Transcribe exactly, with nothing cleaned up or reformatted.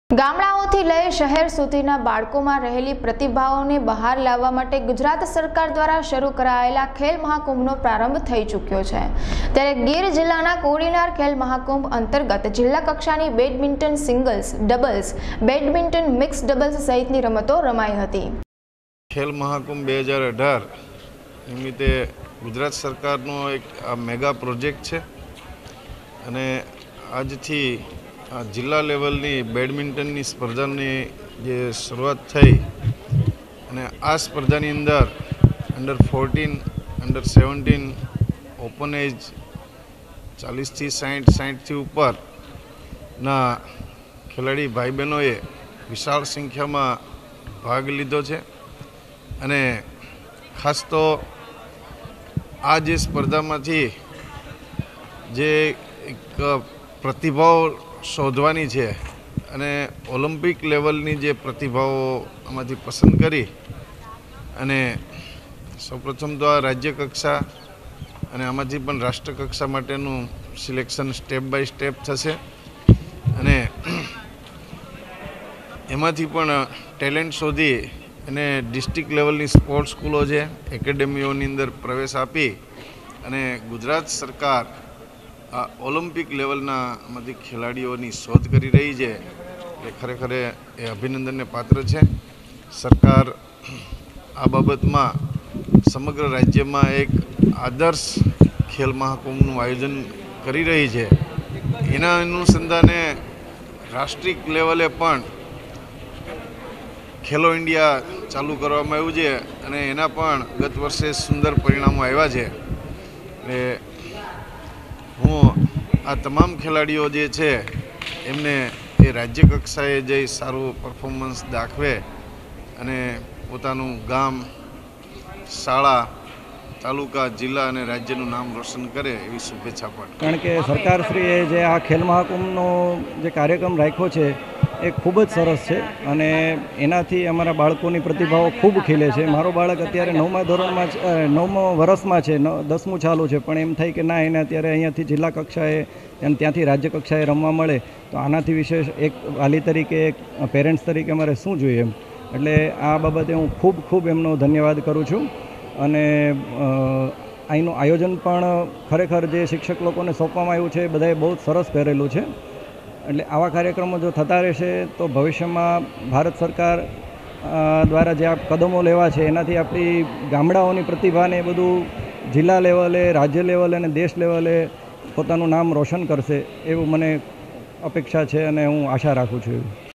ગામડાઓથી લઈ શહેર સુધીના બાળકોમાં રહેલી પ્રતિભાઓને બહાર લાવવા માટે ગુજરાત સરકાર દ્વારા શરૂ કરાયેલા ખેલ મહાકુંભનો પ્રારંભ થઈ ચૂક્યો છે। ત્યારે ગીર જિલ્લાના કોડીનાર ખેલ મહાકુંભ અંતર્ગત જિલ્લા કક્ષાની badminton singles, doubles, badminton mix doubles સહિતની રમતો રમાઈ હતી। ખેલ મહાકુંભ બે હજાર અઢાર નિમિત્તે ગુજરાત સરકારનો એક આ મેગા પ્રોજેક્ટ છે અને આજથી જિલ્લા લેવલની બેડમિન્ટનની સ્પર્ધાની જે શરૂઆત થઈ અને આ સ્પર્ધાની અંદર under fourteen, under seventeen, open age ચાલીસથી સાઠ સાઠથી ઉપરના ખેલાડી ભાઈ બહેનોએ વિશાળ સંખ્યામાં ભાગ લીધો છે અને ખાસ તો આ જે સ્પર્ધામાંથી જે એક પ્રતિભાઓ શોધવાની છે અને ઓલિમ્પિક લેવલની જે પ્રતિભાઓ આમાંથી પસંદ કરી અને સૌપ્રથમ તો આ રાજ્ય કક્ષા અને આમાંથી પણ રાષ્ટ્ર કક્ષા માટેનું સિલેક્શન સ્ટેપ બાય સ્ટેપ થશે અને એમાંથી પણ ટેલેન્ટ શોધી અને ડિસ્ટ્રિક્ટ લેવલની સ્પોર્ટ્સ સ્કૂલો છે, એકેડેમીઓની અંદર પ્રવેશ આપી અને ગુજરાત સરકાર આ ઓલિમ્પિક લેવલના આમાંથી ખેલાડીઓની શોધ કરી રહી છે એ ખરેખર એ અભિનંદનને પાત્ર છે। સરકાર આ બાબતમાં સમગ્ર રાજ્યમાં એક આદર્શ ખેલ મહાકુંભનું આયોજન કરી રહી છે। એના અનુસંધાને રાષ્ટ્રીય લેવલે પણ ખેલો ઇન્ડિયા ચાલુ કરવામાં આવ્યું છે અને એના પણ ગત વર્ષે સુંદર પરિણામો આવ્યા છે। એટલે હું આ તમામ ખેલાડીઓ જે છે એમને એ રાજ્ય કક્ષાએ જઈ સારું પરફોર્મન્સ દાખવે અને પોતાનું ગામ, શાળા, તાલુકા, જિલ્લા અને રાજ્યનું નામ રોશન કરે એવી શુભેચ્છા પણ। કારણ કે સરકારશ્રીએ જે આ ખેલ મહાકુંભનો જે કાર્યક્રમ રાખ્યો છે એ ખૂબ જ સરસ છે અને એનાથી અમારા બાળકોની પ્રતિભાઓ ખૂબ ખીલે છે। મારો બાળક અત્યારે નવમા ધોરણમાં નવમા વર્ષમાં છે, દસમું ચાલુ છે, પણ એમ થાય કે ના, એને અત્યારે અહીંયાથી જિલ્લા કક્ષાએ અને ત્યાંથી રાજ્ય કક્ષાએ રમવા મળે તો આનાથી વિશેષ એક વાલી તરીકે, એક પેરેન્ટ્સ તરીકે અમારે શું જોઈએ એમ। એટલે આ બાબતે હું ખૂબ ખૂબ એમનો ધન્યવાદ કરું છું અને અહીંનું આયોજન પણ ખરેખર જે શિક્ષક લોકોને સોંપવામાં આવ્યું છે એ બધાએ બહુ સરસ કરેલું છે। એટલે આવા કાર્યક્રમો જો થતા રહેશે તો ભવિષ્યમાં ભારત સરકાર દ્વારા જે આ કદમો લેવા છે એનાથી આપણી ગામડાઓની પ્રતિભાને બધું જિલ્લા લેવલે, રાજ્ય લેવલે અને દેશ લેવલે પોતાનું નામ રોશન કરશે એવું મને અપેક્ષા છે અને હું આશા રાખું છું।